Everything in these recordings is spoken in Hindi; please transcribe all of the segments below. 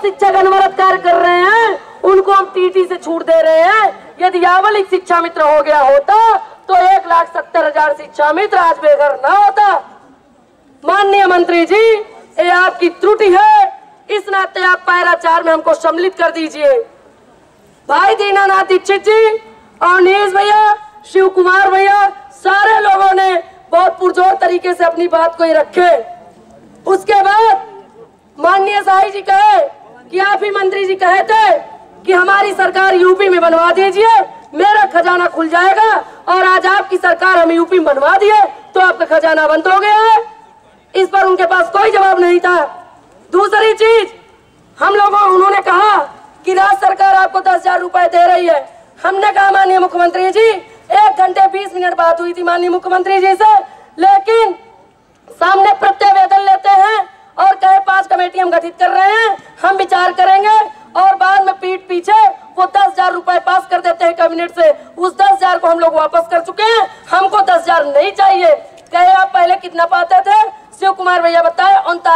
शिक्षक अनवरत कार्य कर रहे हैं उनको हम टीटी से छूट दे रहे हैं। यदि यावलिक शिक्षा मित्र हो गया होता तो 1,70,000 शिक्षा मित्र आज बेघर न होता। माननीय मंत्री जी, ये आपकी त्रुटि है, इस नाते आप पैरा 4 में हमको सम्मिलित कर दीजिए। भाई दीनानाथ दीक्षित जी, अवनीश भैया, शिव कुमार भैया, सारे लोगों ने बहुत पुरजोर तरीके से अपनी बात को ही रखे। उसके बाद माननीय शाही जी कहे कि आप ही मंत्री जी कहे थे कि हमारी सरकार यूपी में बनवा दीजिए, मेरा खजाना खुल जाएगा, और आज आपकी सरकार हमें यूपी में बनवा दिए तो आपका खजाना बंद हो गया है। इस पर उनके पास कोई जवाब नहीं था। दूसरी चीज, उन्होंने कहा कि राज्य सरकार आपको 10,000 रुपए दे रही है। हमने कहा माननीय मुख्यमंत्री जी, 1 घंटे 20 मिनट बात हुई थी माननीय मुख्यमंत्री जी से, लेकिन सामने प्रत्यवेदन लेते हैं और कहे 5 कमेटी हम गठित कर रहे हैं, हम विचार करेंगे, और बाद में पीठ पीछे वो 10,000 रुपए पास कर देते हैं कैबिनेट से। उस 10,000 को हम लोग वापस कर चुके हैं, हमको 10,000 नहीं चाहिए। कहे आप पहले कितना पाते थे? शिव कुमार भैया बताए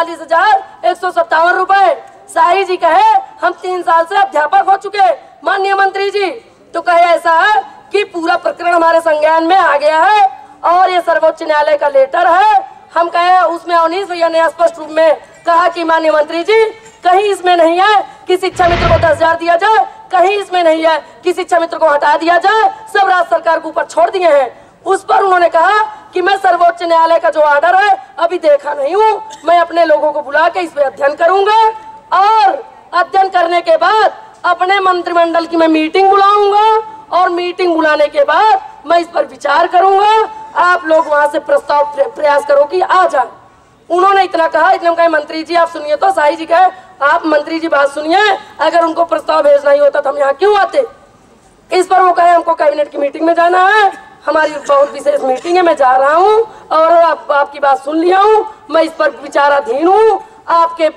39,157 रुपए। शाही जी कहे हम 3 साल से अध्यापक हो चुके। माननीय मंत्री जी तो कहे ऐसा है कि पूरा प्रकरण हमारे संज्ञान में आ गया है और ये सर्वोच्च न्यायालय का लेटर है। हम कहे उसमें अवनीश भैया ने स्पष्ट रूप में कहा कि माननीय मंत्री जी, कहीं इसमें नहीं है कि शिक्षा मित्र को 10,000 दिया जाए, कहीं इसमें नहीं है कि शिक्षा मित्र को हटा दिया जाए, सब राज्य सरकार के ऊपर छोड़ दिए हैं। उस पर उन्होंने कहा कि मैं सर्वोच्च न्यायालय का जो ऑर्डर है अभी देखा नहीं हूँ, मैं अपने लोगों को बुला के इस पे अध्ययन करूंगा और अध्ययन करने के बाद अपने मंत्रिमंडल की मैं मीटिंग बुलाऊंगा और मीटिंग बुलाने के बाद मैं इस पर विचार करूंगा। आप लोग वहां से प्रस्ताव प्रयास करो कि आ जाए। उन्होंने इतना कहा, इतने कहा मंत्री जी आप सुनिए, तो शाही जी कहे आप मंत्री जी बात सुनिए, अगर उनको प्रस्ताव भेजना ही होता तो हम यहाँ क्यों आते। इस पर वो कहे हमको कैबिनेट की मीटिंग में जाना है, हमारी बहुत विशेष मीटिंग है, मैं जा रहा हूँ और आपकी बात सुन लिया हूँ, मैं इस पर विचाराधीन हूँ, आपकी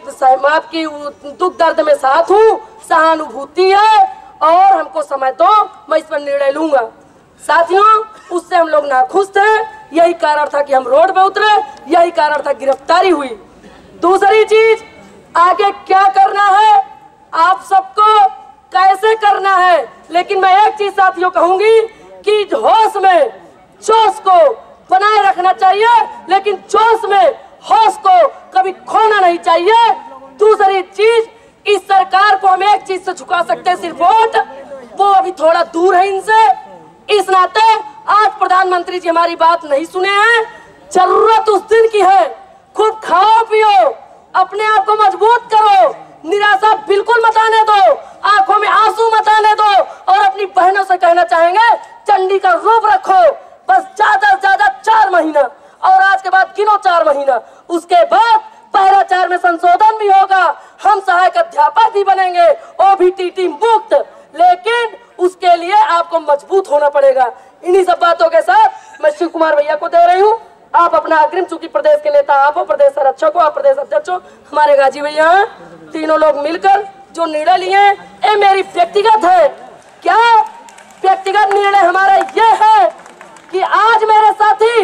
दुख दर्द में साथ हूँ, सहानुभूति है और हमको समय दो, मैं इस पर निर्णय लूंगा। साथियों, उससे हम लोग नाखुश थे, यही कारण था कि हम रोड पे उतरे, यही कारण था गिरफ्तारी हुई। दूसरी चीज, आगे क्या करना है, आप सबको कैसे करना है, लेकिन मैं एक चीज साथियों कहूंगी कि होश में जोश को बनाए रखना चाहिए, लेकिन जोश में होश को कभी खोना नहीं चाहिए। दूसरी चीज, इस सरकार को हम एक चीज से झुका सकते हैं, सिर्फ वोट, वो अभी थोड़ा दूर है इनसे। इस नाते आज प्रधानमंत्री जी हमारी बात नहीं सुने हैं, जरूरत उस दिन की है, खूब खाओ पियो, अपने आप को मजबूत करो, निराशा बिल्कुल मत आने दो, आंखों में आंसू मत आने दो, और अपनी बहनों से कहना चाहेंगे चंडी का रूप रखो, बस ज्यादा से ज्यादा 4 महीना, और आज के बाद गिनो 4 महीना, उसके बाद पैरा 4 में संशोधन भी होगा, हम सहायक अध्यापक भी बनेंगे, OBTT मुक्त, लेकिन उसके लिए आपको मजबूत होना पड़ेगा। इन्हीं सब बातों के साथ मैं शिव कुमार भैया को दे रही हूँ। आप अपना अग्रिम, चूंकि प्रदेश के नेता आप हो, प्रदेश संरक्षक हो, आप प्रदेश अध्यक्ष हो, हमारे गाजी भैया हैं, तीनों लोग मिलकर जो निर्णय लिए ये मेरी व्यक्तिगत है। क्या व्यक्तिगत निर्णय हमारा ये है कि आज मेरे साथी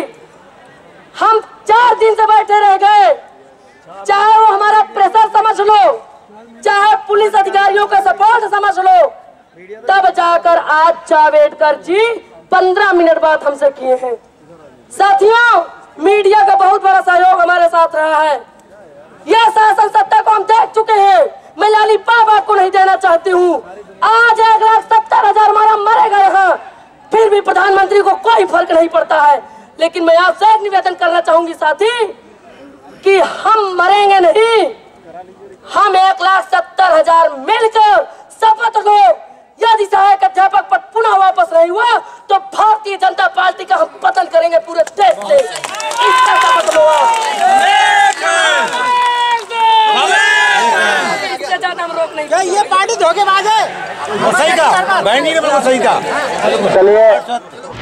हम 4 दिन से बैठे रह गए, चाहे वो हमारा प्रेशर समझ लो, चाहे पुलिस अधिकारियों का सपोर्ट समझ लो, तब जाकर आज जावेडकर जी 15 मिनट बाद हमसे किए हैं। साथियों, मीडिया का बहुत बड़ा सहयोग हमारे साथ रहा है। यह शासन सत्ता को हम देख चुके हैं, मैं लॉलीपॉप आपको नहीं देना चाहती हूँ। आज 1,70,000 हमारा मरेगा यहाँ, फिर भी प्रधानमंत्री को कोई फर्क नहीं पड़ता है। लेकिन मैं आपसे एक निवेदन करना चाहूंगी साथी, कि हम मरेंगे नहीं, हम 1,70,000 मिलकर शपथ लो, यदि सहायक अध्यापक पद पुनः वापस नहीं हुआ तो भारतीय जनता पार्टी का हम पतन करेंगे पूरे देश से। इसका शपथ लो। इससे ज्यादा हम रोक नहीं। ये पार्टी धोखेबाज है। सही कहा, बहन जी ने बिल्कुल सही कहा। चलिए